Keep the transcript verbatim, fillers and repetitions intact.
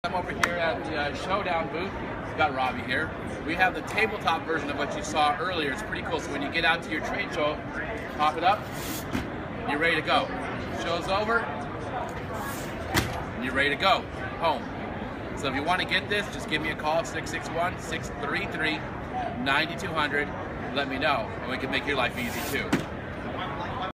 I'm over here at the uh, Showdown booth. We've got Robbie here. We have the tabletop version of what you saw earlier. It's pretty cool. So when you get out to your trade show, pop it up, you're ready to go. Show's over, and you're ready to go home. So if you want to get this, just give me a call at six six one, six three three, nine two zero zero. Let me know, and we can make your life easy too.